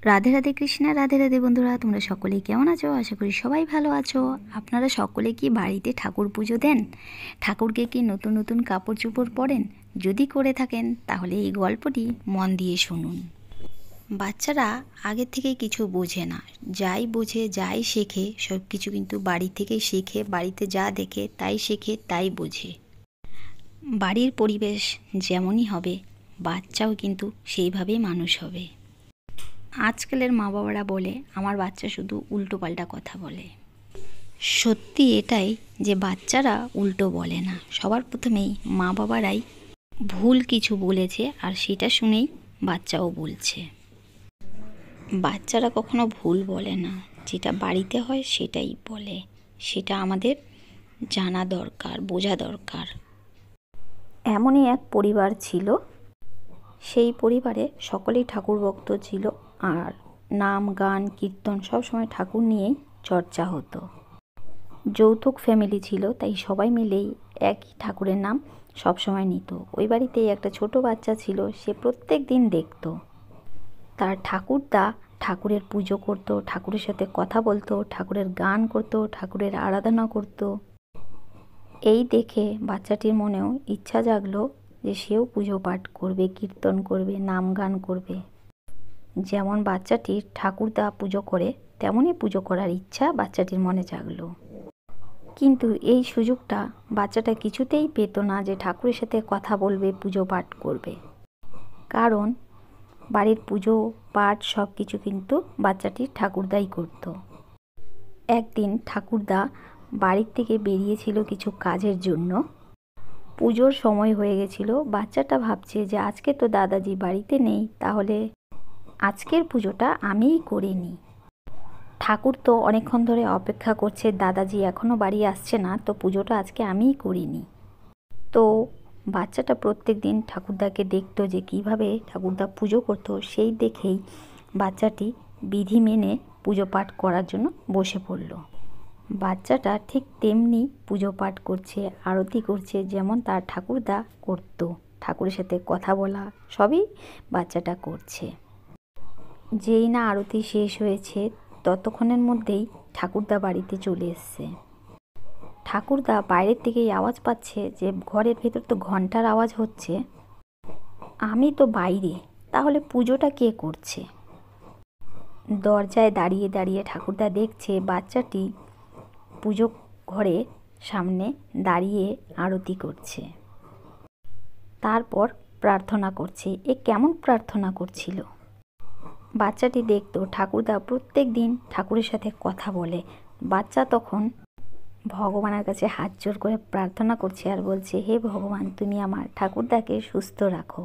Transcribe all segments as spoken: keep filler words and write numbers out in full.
রাধে রাধে কৃষ্ণা, রাধে রাধে বন্ধুরা, তোমরা সকলেই কেমন আছো? আশা করি সবাই ভালো আছো। আপনারা সকলে কি বাড়িতে ঠাকুর পুজো দেন? ঠাকুরকে কি নতুন নতুন কাপড় চোপড় পরেন? যদি করে থাকেন তাহলে এই গল্পটি মন দিয়ে শুনুন। বাচ্চারা আগে থেকে কিছু বোঝে না, যাই বোঝে যাই শেখে সব কিছু কিন্তু বাড়ি থেকেই শেখে। বাড়িতে যা দেখে তাই শেখে, তাই বোঝে। বাড়ির পরিবেশ যেমনই হবে বাচ্চাও কিন্তু সেইভাবেই মানুষ হবে। আজকালের মা বাবারা বলে আমার বাচ্চা শুধু উল্টো পাল্টা কথা বলে। সত্যি এটাই যে বাচ্চারা উল্টো বলে না, সবার প্রথমেই মা বাবারাই ভুল কিছু বলেছে আর সেটা শুনেই বাচ্চাও বলছে। বাচ্চারা কখনো ভুল বলে না, যেটা বাড়িতে হয় সেটাই বলে। সেটা আমাদের জানা দরকার, বোঝা দরকার। এমনই এক পরিবার ছিল, সেই পরিবারে সকলেই ঠাকুর ভক্ত ছিল আর নাম গান কীর্তন সবসময় ঠাকুর নিয়েই চর্চা হতো। যৌতুক ফ্যামিলি ছিল, তাই সবাই মিলেই একই ঠাকুরের নাম সবসময় নিত। ওই বাড়িতেই একটা ছোট বাচ্চা ছিল, সে প্রত্যেক দিন দেখতো তার ঠাকুরদা ঠাকুরের পুজো করত, ঠাকুরের সাথে কথা বলতো, ঠাকুরের গান করতো, ঠাকুরের আরাধনা করত। এই দেখে বাচ্চাটির মনেও ইচ্ছা জাগলো যে সেও পুজো পাঠ করবে, কীর্তন করবে, নাম গান করবে। যেমন বাচ্চাটির ঠাকুরদা পুজো করে তেমনই পুজো করার ইচ্ছা বাচ্চাটির মনে জাগলো। কিন্তু এই সুযোগটা বাচ্চাটা কিছুতেই পেত না যে ঠাকুরের সাথে কথা বলবে, পুজো পাঠ করবে। কারণ বাড়ির পুজো পাঠ সব কিছু কিন্তু বাচ্চাটির ঠাকুরদাই করত। একদিন ঠাকুরদা বাড়ির থেকে বেরিয়েছিল কিছু কাজের জন্য। পুজোর সময় হয়ে গেছিল। বাচ্চাটা ভাবছে যে আজকে তো দাদাজি বাড়িতে নেই, তাহলে আজকের পুজোটা আমিই করে নিই। ঠাকুর তো অনেকক্ষণ ধরে অপেক্ষা করছে, দাদাজি এখনও বাড়ি আসছে না, তো পুজোটা আজকে আমিই করে নিই। তো বাচ্চাটা প্রত্যেক দিন ঠাকুরদাকে দেখতো যে কিভাবে ঠাকুরদা পুজো করতো, সেই দেখেই বাচ্চাটি বিধি মেনে পুজো পাঠ করার জন্য বসে পড়ল। বাচ্চাটা ঠিক তেমনি পুজো পাঠ করছে, আরতি করছে যেমন তার ঠাকুরদা করত। ঠাকুরের সাথে কথা বলা সবই বাচ্চাটা করছে। যেই না আরতি শেষ হয়েছে ততক্ষণের মধ্যেই ঠাকুরদা বাড়িতে চলে এসছে। ঠাকুরদা বাইরের থেকেই আওয়াজ পাচ্ছে যে ঘরের ভেতর তো ঘন্টার আওয়াজ হচ্ছে, আমি তো বাইরে, তাহলে পুজোটা কে করছে? দরজায় দাঁড়িয়ে দাঁড়িয়ে ঠাকুরদা দেখছে বাচ্চাটি পুজো ঘরে সামনে দাঁড়িয়ে আরতি করছে, তারপর প্রার্থনা করছে। এ কেমন প্রার্থনা করছিল? বাচ্চাটি দেখতো ঠাকুরদা প্রত্যেক দিন ঠাকুরের সাথে কথা বলে। বাচ্চা তখন ভগবানের কাছে হাত জোড় করে প্রার্থনা করছে আর বলছে, হে ভগবান, তুমি আমার ঠাকুরদাকে সুস্থ রাখো,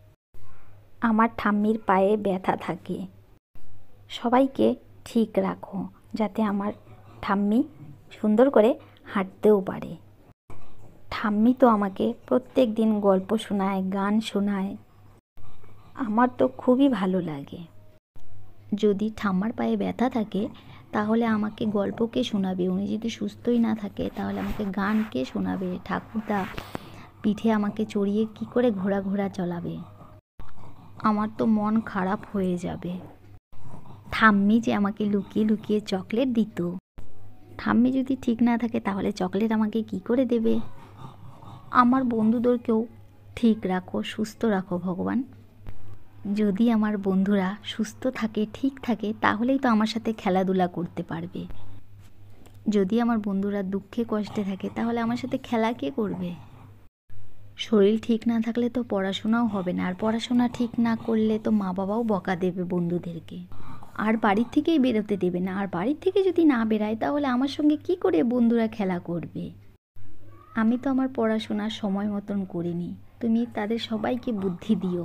আমার ঠাম্মির পায়ে ব্যথা থাকে, সবাইকে ঠিক রাখো, যাতে আমার ঠাম্মি সুন্দর করে হাঁটতেও পারে। ঠাম্মি তো আমাকে প্রত্যেক দিন গল্প শোনায়, গান শোনায়, আমার তো খুবই ভালো লাগে। যদি ঠাম্মার পায়ে ব্যথা থাকে তাহলে আমাকে গল্প কে শোনাবে? উনি যদি সুস্থই না থাকে তাহলে আমাকে গান কে শোনাবে? ঠাকুরদা পিঠে আমাকে চড়িয়ে কি করে ঘোড়া ঘোড়া চলাবে? আমার তো মন খারাপ হয়ে যাবে। ঠাম্মি যে আমাকে লুকিয়ে লুকিয়ে চকলেট দিত, ঠাম্মি যদি ঠিক না থাকে তাহলে চকলেট আমাকে কি করে দেবে? আমার বন্ধুদেরকেও ঠিক রাখো, সুস্থ রাখো ভগবান। যদি আমার বন্ধুরা সুস্থ থাকে, ঠিক থাকে, তাহলেই তো আমার সাথে খেলাধুলা করতে পারবে। যদি আমার বন্ধুরা দুঃখে কষ্টে থাকে তাহলে আমার সাথে খেলা কে করবে? শরীর ঠিক না থাকলে তো পড়াশোনাও হবে না, আর পড়াশোনা ঠিক না করলে তো মা বাবাও বকা দেবে বন্ধুদেরকে, আর বাড়ির থেকেই বেরোতে দেবে না। আর বাড়ির থেকে যদি না বেরায় তাহলে আমার সঙ্গে কি করে বন্ধুরা খেলা করবে? আমি তো আমার পড়াশোনা সময় মতন করিনি। তুমি তাদের সবাইকে বুদ্ধি দিও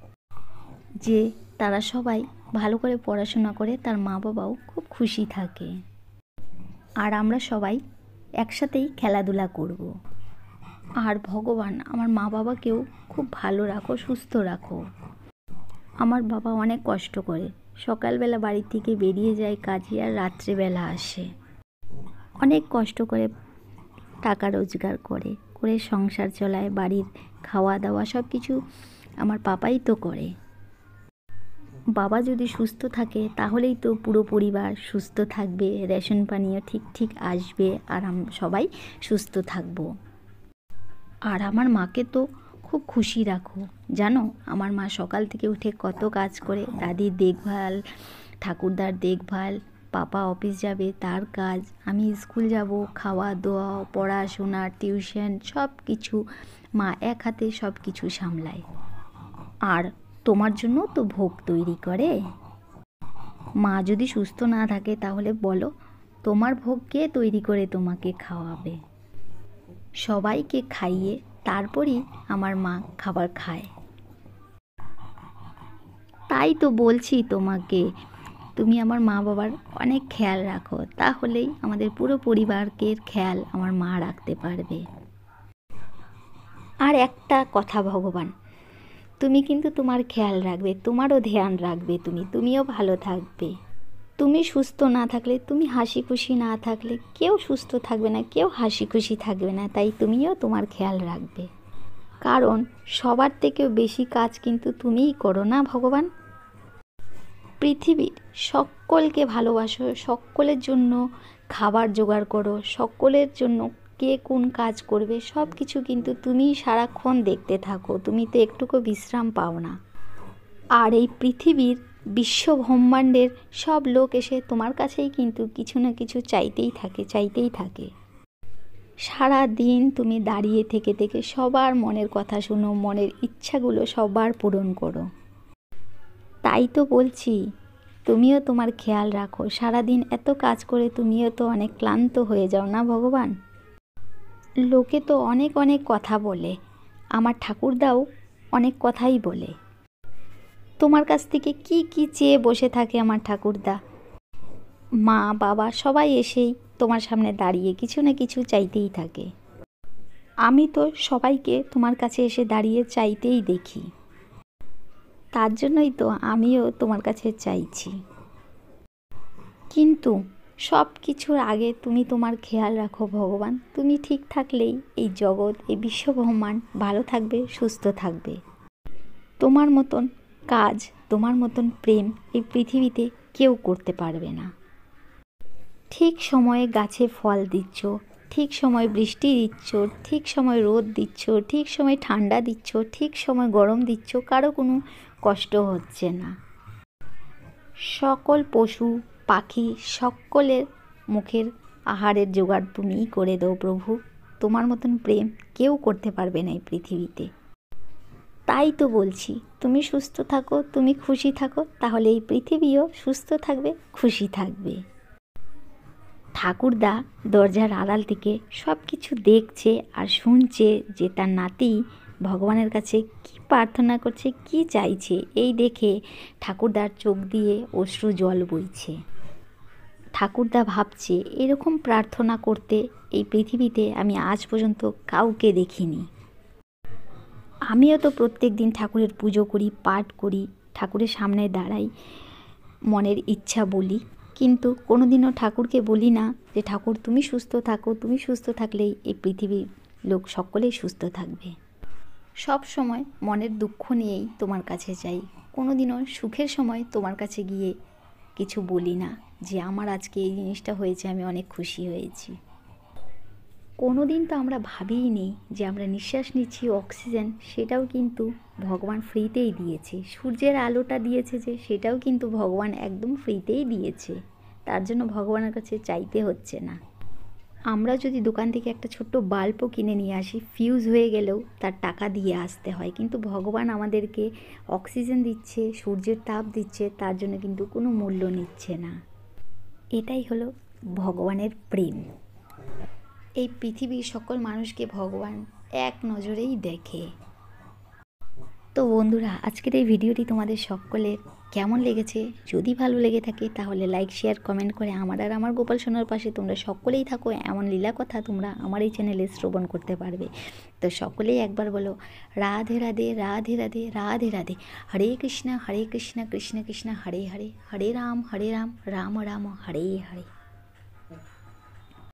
যে তারা সবাই ভালো করে পড়াশোনা করে তার মা বাবাও খুব খুশি থাকে, আর আমরা সবাই একসাথেই খেলাধুলা করব। আর ভগবান আমার মা বাবাকেও খুব ভালো রাখো, সুস্থ রাখো। আমার বাবা অনেক কষ্ট করে, সকালবেলা বাড়ি থেকে বেরিয়ে যায় কাজে আর রাত্রেবেলা আসে, অনেক কষ্ট করে টাকা রোজগার করে করে সংসার চলায়, বাড়ির খাওয়া দাওয়া সব কিছু আমার পাপাই তো করে। বাবা যদি সুস্থ থাকে তাহলেই তো পুরো পরিবার সুস্থ থাকবে, রেশন পানিও ঠিক ঠিক আসবে, আর আমরা সবাই সুস্থ থাকবো। আর আমার মাকে তো খুব খুশি রাখো, জানো আমার মা সকাল থেকে উঠে কত কাজ করে, দাদির দেখভাল, ঠাকুরদার দেখভাল, পাপা অফিস যাবে তার কাজ, আমি স্কুল যাব, খাওয়া দাওয়া, পড়াশোনা, টিউশন সব কিছু মা এক হাতে সব কিছু সামলায়। আর তোমার জন্য তো ভোগ তৈরি করে। মা যদি সুস্থ না থাকে তাহলে বলো তোমার ভোগ কে তৈরি করে তোমাকে খাওয়াবে? সবাইকে খাইয়ে তারপরই আমার মা খাবার খায়। তাই তো বলছি তোমাকে, তুমি আমার মা বাবার অনেক খেয়াল রাখো, তাহলেই আমাদের পুরো পরিবারকে খেয়াল আমার মা রাখতে পারবে। আর একটা কথা ভগবান, তুমি কিন্তু তোমার খেয়াল রাখবে, তোমারও ধ্যান রাখবে, তুমি তুমিও ভালো থাকবে। তুমি সুস্থ না থাকলে, তুমি হাসি খুশি না থাকলে কেউ সুস্থ থাকবে না, কেউ হাসি খুশি থাকবে না। তাই তুমিও তোমার খেয়াল রাখবে, কারণ সবার থেকেও বেশি কাজ কিন্তু তুমিই করো না ভগবান। পৃথিবীর সকলকে ভালোবাসো, সকলের জন্য খাবার জোগাড় করো, সকলের জন্য কে কোন কাজ করবে সব কিছু কিন্তু তুমিই সারাক্ষণ দেখতে থাকো, তুমি তো একটুকু বিশ্রাম পাও না। আর এই পৃথিবীর বিশ্ব ব্রহ্মাণ্ডের সব লোক এসে তোমার কাছেই কিন্তু কিছু না কিছু চাইতেই থাকে, চাইতেই থাকে। সারা দিন তুমি দাঁড়িয়ে থেকে থেকে সবার মনের কথা শুনো, মনের ইচ্ছাগুলো সবার পূরণ করো। তাই তো বলছি তুমিও তোমার খেয়াল রাখো, সারাদিন এত কাজ করে তুমিও তো অনেক ক্লান্ত হয়ে যাও না ভগবান। লোকে তো অনেক অনেক কথা বলে, আমার ঠাকুরদাও অনেক কথাই বলে, তোমার কাছ থেকে কি কি চেয়ে বসে থাকে আমার ঠাকুরদা। মা বাবা সবাই এসেই তোমার সামনে দাঁড়িয়ে কিছু না কিছু চাইতেই থাকে। আমি তো সবাইকে তোমার কাছে এসে দাঁড়িয়ে চাইতেই দেখি, তার জন্যই তো আমিও তোমার কাছে চাইছি। কিন্তু সব কিছুর আগে তুমি তোমার খেয়াল রাখো ভগবান, তুমি ঠিক থাকলেই এই জগৎ, এই বিশ্বব্রহ্মাণ্ড ভালো থাকবে, সুস্থ থাকবে। তোমার মতন কাজ, তোমার মতন প্রেম এই পৃথিবীতে কেউ করতে পারবে না। ঠিক সময়ে গাছে ফল দিচ্ছ, ঠিক সময় বৃষ্টি দিচ্ছ, ঠিক সময় রোদ দিচ্ছ, ঠিক সময় ঠান্ডা দিচ্ছ, ঠিক সময় গরম দিচ্ছ, কারো কোনো কষ্ট হচ্ছে না। সকল পশু পাখি সকলের মুখের আহারের জোগাড় তুমিই করে দাও প্রভু, তোমার মতন প্রেম কেউ করতে পারবে না এই পৃথিবীতে। তাই তো বলছি তুমি সুস্থ থাকো, তুমি খুশি থাকো, তাহলে এই পৃথিবীও সুস্থ থাকবে, খুশি থাকবে। ঠাকুরদা দরজার আড়াল থেকে সব কিছু দেখছে আর শুনছে যে তার নাতি ভগবানের কাছে কি প্রার্থনা করছে, কি চাইছে। এই দেখে ঠাকুরদার চোখ দিয়ে অশ্রু জল বইছে। ঠাকুরদা ভাবছে এরকম প্রার্থনা করতে এই পৃথিবীতে আমি আজ পর্যন্ত কাউকে দেখিনি। আমিও তো প্রত্যেক দিন ঠাকুরের পুজো করি, পাঠ করি, ঠাকুরের সামনে দাঁড়াই, মনের ইচ্ছা বলি, কিন্তু কোনোদিনও ঠাকুরকে বলি না যে ঠাকুর তুমি সুস্থ থাকো, তুমি সুস্থ থাকলেই এই পৃথিবীর লোক সকলেই সুস্থ থাকবে। সব সময় মনের দুঃখ নিয়েই তোমার কাছে যাই, কোনোদিনও সুখের সময় তোমার কাছে গিয়ে কিছু বলি না যে আমার আজকে এই জিনিসটা হয়েছে, আমি অনেক খুশি হয়েছি। কোনো দিন তো আমরা ভাবিই নি যে আমরা নিঃশ্বাস নিচ্ছি অক্সিজেন, সেটাও কিন্তু ভগবান ফ্রিতেই দিয়েছে। সূর্যের আলোটা দিয়েছে যে, সেটাও কিন্তু ভগবান একদম ফ্রিতেই দিয়েছে, তার জন্য ভগবানের কাছে চাইতে হচ্ছে না। আমরা যদি দোকান থেকে একটা ছোট্ট বাল্বও কিনে নিয়ে আসি, ফিউজ হয়ে গেলেও তার টাকা দিয়ে আসতে হয়, কিন্তু ভগবান আমাদেরকে অক্সিজেন দিচ্ছে, সূর্যের তাপ দিচ্ছে, তার জন্য কিন্তু কোনো মূল্য নিচ্ছে না। এটাই হলো ভগবানের প্রেম। এই পৃথিবীর সকল মানুষকে ভগবান এক নজরেই দেখে। তো বন্ধুরা, আজকের এই ভিডিওটি তোমাদের সকলের কেমন লেগেছে? যদি ভালো লেগে থাকে তাহলে লাইক, শেয়ার, কমেন্ট করে আমার আর আমার গোপাল সোনার পাশে তোমরা সকলেই থাকো। এমন লীলা কথা তোমরা আমার এই চ্যানেলে শ্রবণ করতে পারবে। তো সকলেই একবার বলো রাধে রাধে, রাধে রাধে, রাধে রাধে। হরে কৃষ্ণ হরে কৃষ্ণ, কৃষ্ণ কৃষ্ণ হরে হরে, হরে রাম হরে রাম, রাম রাম হরে হরে।